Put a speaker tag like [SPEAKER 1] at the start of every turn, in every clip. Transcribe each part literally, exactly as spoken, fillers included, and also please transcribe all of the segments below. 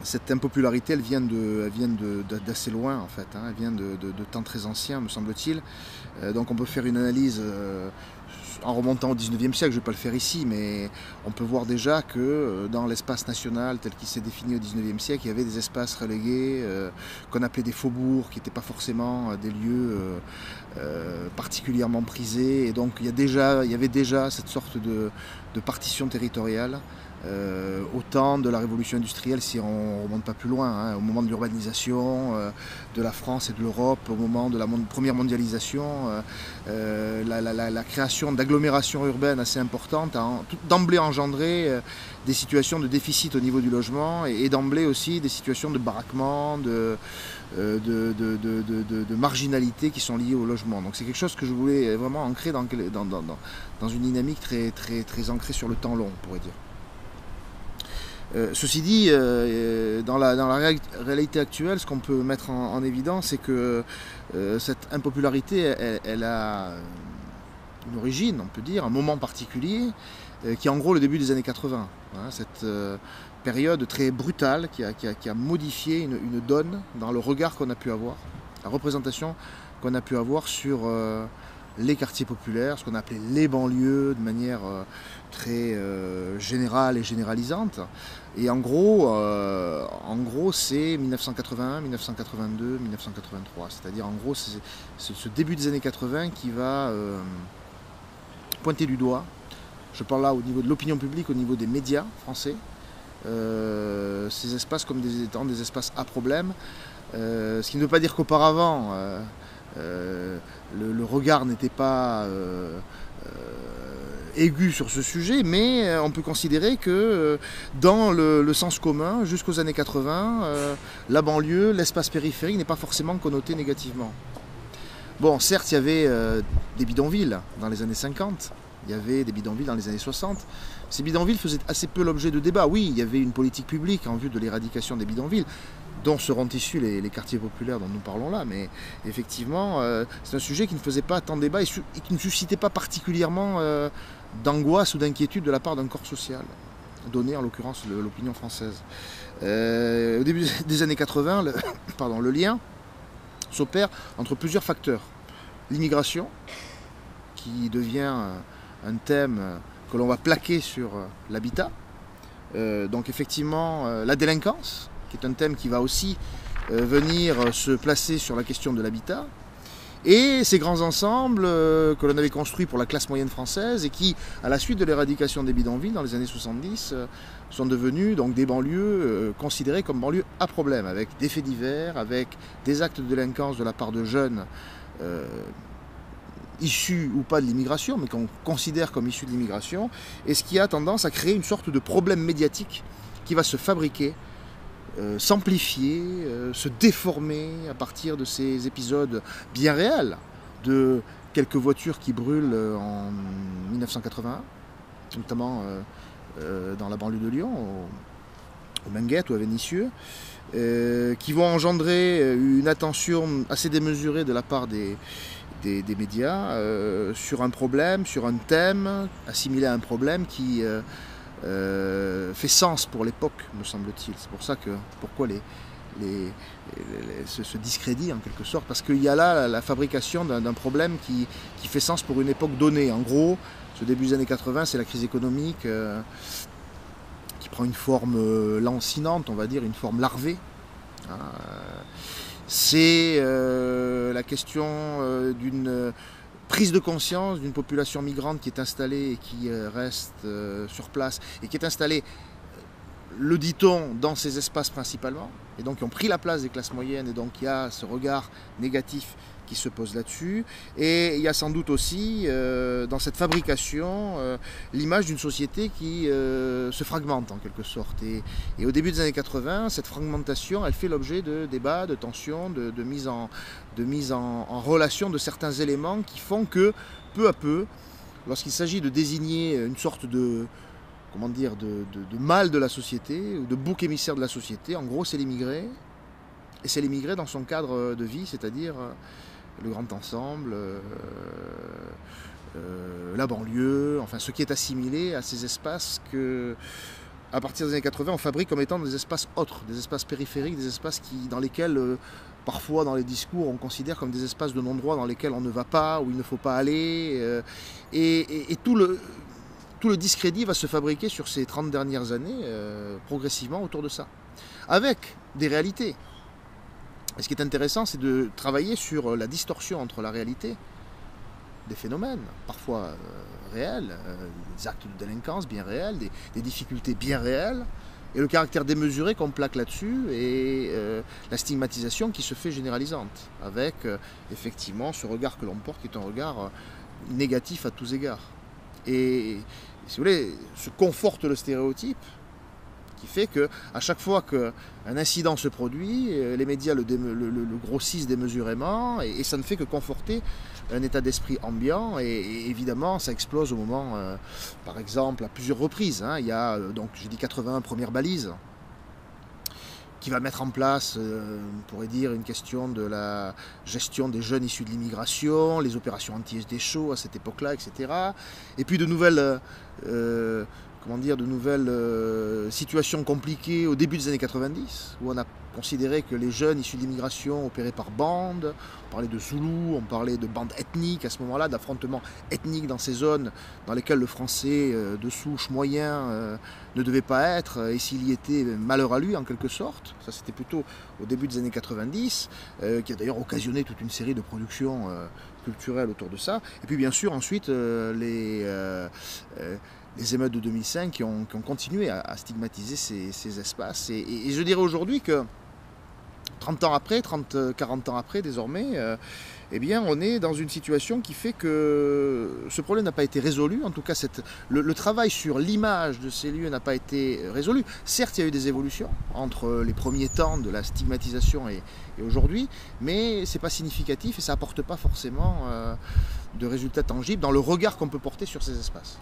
[SPEAKER 1] cette impopularité, elle vient d'assez loin en fait, hein. Elle vient de, de, de temps très anciens, me semble-t-il. Euh, donc on peut faire une analyse euh, en remontant au dix-neuvième siècle, je ne vais pas le faire ici, mais on peut voir déjà que euh, dans l'espace national tel qu'il s'est défini au dix-neuvième siècle, il y avait des espaces relégués euh, qu'on appelait des faubourgs, qui n'étaient pas forcément euh, des lieux euh, euh, particulièrement prisés. Et donc il y, a déjà, il y avait déjà cette sorte de, de partition territoriale. Euh, au temps de la révolution industrielle, si on ne remonte pas plus loin, hein, au moment de l'urbanisation euh, de la France et de l'Europe, au moment de la mon première mondialisation, euh, euh, la, la, la création d'agglomérations urbaines assez importantes a d'emblée engendré euh, des situations de déficit au niveau du logement et, et d'emblée aussi des situations de baraquement, de, euh, de, de, de, de, de, de marginalité qui sont liées au logement. Donc c'est quelque chose que je voulais vraiment ancrer dans, dans, dans, dans une dynamique très, très, très ancrée sur le temps long, on pourrait dire. Euh, ceci dit, euh, dans, la, dans la ré réalité actuelle, ce qu'on peut mettre en, en évidence, c'est que euh, cette impopularité, elle, elle a une origine, on peut dire, un moment particulier, euh, qui est en gros le début des années quatre-vingts. Hein, cette euh, période très brutale qui a, qui a, qui a modifié une, une donne dans le regard qu'on a pu avoir, la représentation qu'on a pu avoir sur euh, les quartiers populaires, ce qu'on appelait les banlieues de manière euh, très euh, générale et généralisante. Et en gros, euh, en gros c'est mille neuf cent quatre-vingt-un, mille neuf cent quatre-vingt-deux, mille neuf cent quatre-vingt-trois. C'est-à-dire en gros c'est ce début des années quatre-vingts qui va euh, pointer du doigt. Je parle là au niveau de l'opinion publique, au niveau des médias français. Euh, ces espaces comme des, étant des espaces à problème. Euh, ce qui ne veut pas dire qu'auparavant, euh, euh, le, le regard n'était pas euh, euh, aigu sur ce sujet, mais on peut considérer que euh, dans le, le sens commun, jusqu'aux années quatre-vingts, euh, la banlieue, l'espace périphérique n'est pas forcément connoté négativement. Bon, certes, il y avait euh, des bidonvilles dans les années cinquante, il y avait des bidonvilles dans les années soixante. Ces bidonvilles faisaient assez peu l'objet de débats. Oui, il y avait une politique publique en vue de l'éradication des bidonvilles, dont seront issus les, les quartiers populaires dont nous parlons là, mais effectivement, euh, c'est un sujet qui ne faisait pas tant de débat et, et qui ne suscitait pas particulièrement euh, d'angoisse ou d'inquiétude de la part d'un corps social, donné en l'occurrence l'opinion française. Euh, au début des années quatre-vingts, le, pardon, le lien s'opère entre plusieurs facteurs. L'immigration, qui devient un thème que l'on va plaquer sur l'habitat. Euh, donc effectivement, euh, la délinquance, qui est un thème qui va aussi euh, venir se placer sur la question de l'habitat. Et ces grands ensembles euh, que l'on avait construits pour la classe moyenne française et qui, à la suite de l'éradication des bidonvilles dans les années soixante-dix, euh, sont devenus donc des banlieues euh, considérées comme banlieues à problème, avec des faits divers, avec des actes de délinquance de la part de jeunes euh, issus ou pas de l'immigration, mais qu'on considère comme issus de l'immigration, et ce qui a tendance à créer une sorte de problème médiatique qui va se fabriquer, euh, s'amplifier, euh, se déformer à partir de ces épisodes bien réels, de quelques voitures qui brûlent en mille neuf cent quatre-vingt-un, notamment euh, euh, dans la banlieue de Lyon, au, au Minguette ou à Vénissieux, euh, qui vont engendrer une attention assez démesurée de la part des Des, des médias euh, sur un problème, sur un thème, assimilé à un problème qui euh, euh, fait sens pour l'époque, me semble-t-il. C'est pour ça que, pourquoi les, les, les, ce, ce discrédit en quelque sorte, parce qu'il y a là la, la fabrication d'un problème qui, qui fait sens pour une époque donnée. En gros, ce début des années quatre-vingts, c'est la crise économique euh, qui prend une forme euh, lancinante, on va dire, une forme larvée. Hein, euh, C'est euh, la question euh, d'une euh, prise de conscience d'une population migrante qui est installée et qui euh, reste euh, sur place et qui est installée, le dit-on, dans ces espaces principalement, et donc qui ont pris la place des classes moyennes, et donc il y a ce regard négatif qui se pose là-dessus, et il y a sans doute aussi euh, dans cette fabrication euh, l'image d'une société qui euh, se fragmente en quelque sorte, et, et au début des années quatre-vingts, cette fragmentation elle fait l'objet de débats, de tensions, de, de mise, en, de mise en, en relation de certains éléments qui font que peu à peu, lorsqu'il s'agit de désigner une sorte de comment dire, de, de, de mal de la société, ou de bouc émissaire de la société, en gros c'est l'immigré, et c'est l'immigré dans son cadre de vie, c'est-à-dire le grand ensemble, euh, euh, la banlieue, enfin ce qui est assimilé à ces espaces que, à partir des années quatre-vingts, on fabrique comme étant des espaces autres, des espaces périphériques, des espaces qui, dans lesquels, euh, parfois dans les discours, on considère comme des espaces de non-droit dans lesquels on ne va pas, où il ne faut pas aller. Euh, et, et, et tout, le, tout le discrédit va se fabriquer sur ces trente dernières années, euh, progressivement autour de ça. Avec des réalités. Et ce qui est intéressant, c'est de travailler sur la distorsion entre la réalité des phénomènes, parfois euh, réels, euh, des actes de délinquance bien réels, des, des difficultés bien réelles, et le caractère démesuré qu'on plaque là-dessus, et euh, la stigmatisation qui se fait généralisante, avec euh, effectivement ce regard que l'on porte qui est un regard euh, négatif à tous égards. Et si vous voulez, se conforte le stéréotype, qui fait qu'à chaque fois qu'un incident se produit, les médias le, le, le, le grossissent démesurément, et, et ça ne fait que conforter un état d'esprit ambiant, et, et évidemment ça explose au moment, euh, par exemple, à plusieurs reprises. Hein, il y a, donc j'ai dit quatre-vingt-un, première balise, qui va mettre en place, euh, on pourrait dire, une question de la gestion des jeunes issus de l'immigration, les opérations anti-S D chauds à cette époque-là, et cetera. Et puis de nouvelles... Euh, comment dire, de nouvelles euh, situations compliquées au début des années quatre-vingt-dix, où on a considéré que les jeunes issus de l'immigration opéraient par bandes, on parlait de Zoulous, on parlait de bandes ethniques à ce moment-là, d'affrontements ethniques dans ces zones dans lesquelles le français euh, de souche moyen euh, ne devait pas être, et s'il y était, malheur à lui en quelque sorte. Ça c'était plutôt au début des années quatre-vingt-dix, euh, qui a d'ailleurs occasionné toute une série de productions euh, culturelles autour de ça. Et puis bien sûr ensuite euh, les... Euh, euh, les émeutes de deux mille cinq qui ont, qui ont continué à, à stigmatiser ces, ces espaces. Et, et, et je dirais aujourd'hui que trente ans après, trente, quarante ans après désormais, euh, eh bien, on est dans une situation qui fait que ce problème n'a pas été résolu. En tout cas, cette, le, le travail sur l'image de ces lieux n'a pas été résolu. Certes, il y a eu des évolutions entre les premiers temps de la stigmatisation et, et aujourd'hui, mais ce n'est pas significatif et ça n'apporte pas forcément euh, de résultats tangibles dans le regard qu'on peut porter sur ces espaces.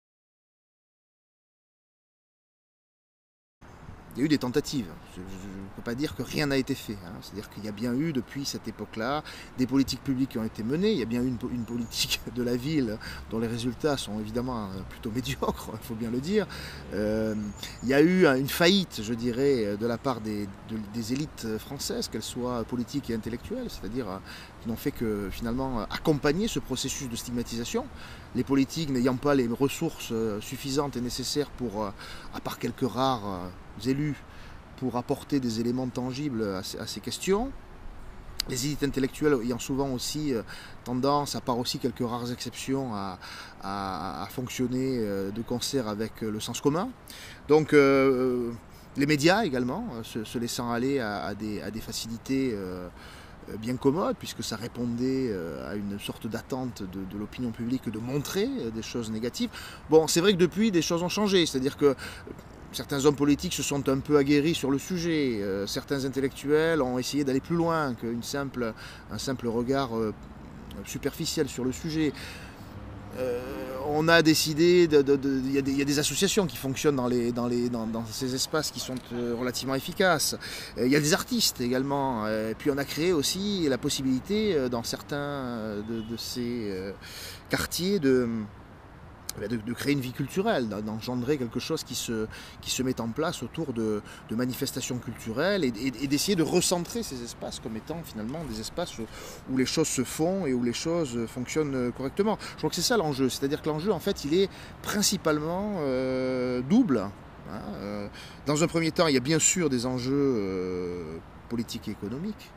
[SPEAKER 1] Il y a eu des tentatives, je ne peux pas dire que rien n'a été fait, hein. C'est-à-dire qu'il y a bien eu depuis cette époque-là des politiques publiques qui ont été menées, il y a bien eu une, une politique de la ville dont les résultats sont évidemment plutôt médiocres, il faut bien le dire. Euh, il y a eu une faillite, je dirais, de la part des, de, des élites françaises, qu'elles soient politiques et intellectuelles, c'est-à-dire qui n'ont fait que finalement accompagner ce processus de stigmatisation. Les politiques n'ayant pas les ressources suffisantes et nécessaires pour, à part quelques rares élus, pour apporter des éléments tangibles à ces, à ces questions. Les élites intellectuelles ayant souvent aussi tendance, à part aussi quelques rares exceptions, à, à, à fonctionner de concert avec le sens commun. Donc euh, les médias également, se, se laissant aller à, à, des, à des facilités euh, bien commode, puisque ça répondait à une sorte d'attente de, de l'opinion publique de montrer des choses négatives. Bon, c'est vrai que depuis, des choses ont changé, c'est-à-dire que certains hommes politiques se sont un peu aguerris sur le sujet, euh, certains intellectuels ont essayé d'aller plus loin qu'un simple, un simple regard euh, superficiel sur le sujet. Euh, on a décidé, il de, de, de, y, y a des associations qui fonctionnent dans, les, dans, les, dans, dans ces espaces qui sont euh, relativement efficaces. Il euh, y a des artistes également. Et puis on a créé aussi la possibilité euh, dans certains de, de ces euh, quartiers de... De, de créer une vie culturelle, d'engendrer quelque chose qui se, qui se met en place autour de, de manifestations culturelles et, et, et d'essayer de recentrer ces espaces comme étant finalement des espaces où, où les choses se font et où les choses fonctionnent correctement. Je crois que c'est ça l'enjeu, c'est-à-dire que l'enjeu en fait il est principalement euh, double. Hein. Euh, dans un premier temps, il y a bien sûr des enjeux euh, politiques et économiques,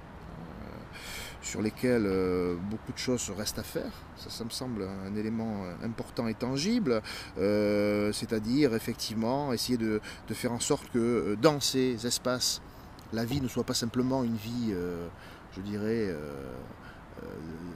[SPEAKER 1] sur lesquels euh, beaucoup de choses restent à faire. Ça, ça me semble un élément important et tangible, euh, c'est-à-dire effectivement essayer de, de faire en sorte que dans ces espaces, la vie ne soit pas simplement une vie, euh, je dirais, euh, euh,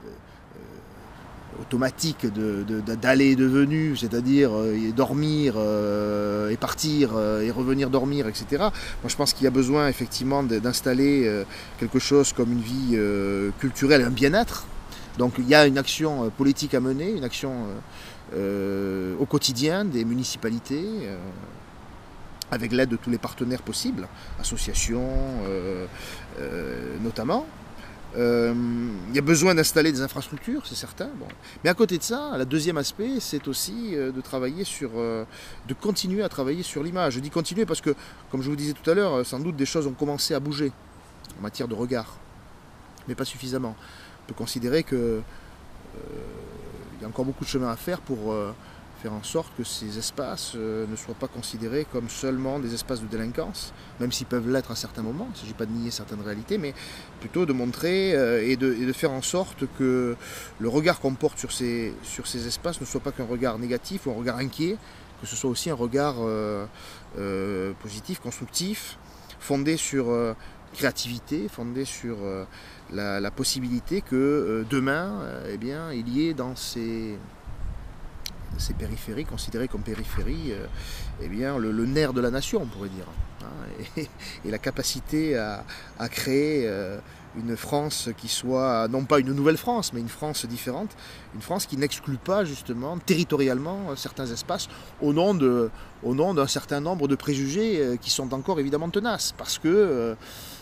[SPEAKER 1] automatique de, de, d'aller et de venue, c'est-à-dire euh, dormir euh, et partir euh, et revenir dormir, et cetera. Moi je pense qu'il y a besoin effectivement d'installer euh, quelque chose comme une vie euh, culturelle, un bien-être. Donc il y a une action euh, politique à mener, une action euh, euh, au quotidien des municipalités, euh, avec l'aide de tous les partenaires possibles, associations euh, euh, notamment. Euh, il y a besoin d'installer des infrastructures, c'est certain. Bon. Mais à côté de ça, le deuxième aspect, c'est aussi euh, de travailler sur, euh, de continuer à travailler sur l'image. Je dis continuer parce que, comme je vous disais tout à l'heure, sans doute des choses ont commencé à bouger en matière de regard, mais pas suffisamment. On peut considérer que euh, il y a encore beaucoup de chemin à faire pour euh, faire en sorte que ces espaces euh, ne soient pas considérés comme seulement des espaces de délinquance, même s'ils peuvent l'être à certains moments. Il ne s'agit pas de nier certaines réalités, mais plutôt de montrer euh, et, de, et de faire en sorte que le regard qu'on porte sur ces, sur ces espaces ne soit pas qu'un regard négatif ou un regard inquiet, que ce soit aussi un regard euh, euh, positif, constructif, fondé sur euh, créativité, fondé sur euh, la, la possibilité que euh, demain, euh, eh bien, il y ait dans ces ces périphéries, considérées comme périphéries, euh, eh bien, le, le nerf de la nation, on pourrait dire, hein, et, et la capacité à, à créer euh, une France qui soit, non pas une nouvelle France, mais une France différente, une France qui n'exclut pas justement territorialement certains espaces au nom de, au nom d'un certain nombre de préjugés euh, qui sont encore évidemment tenaces, parce que euh,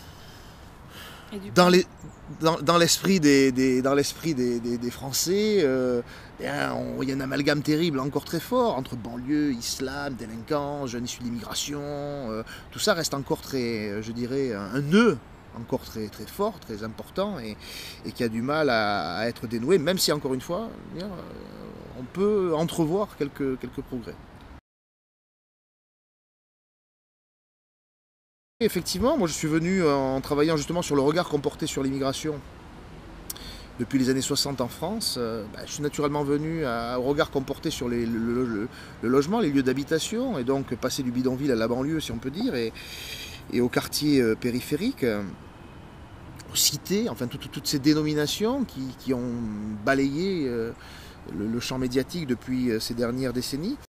[SPEAKER 1] dans les Dans, dans l'esprit des, des, dans l'esprit des, des, des Français, euh, bien, on, il y a un amalgame terrible encore très fort entre banlieue, islam, délinquants, jeunes issus d'immigration. Euh, tout ça reste encore très, je dirais, un, un nœud encore très, très fort, très important et, et qui a du mal à, à être dénoué, même si encore une fois, bien, on peut entrevoir quelques, quelques progrès. Effectivement, moi je suis venu en travaillant justement sur le regard qu'on portait sur l'immigration depuis les années soixante en France. Euh, bah, je suis naturellement venu à, au regard qu'on portait sur les, le, le, le logement, les lieux d'habitation, et donc passer du bidonville à la banlieue, si on peut dire, et, et aux quartiers euh, périphériques, euh, aux cités, enfin tout, tout, toutes ces dénominations qui, qui ont balayé euh, le, le champ médiatique depuis euh, ces dernières décennies.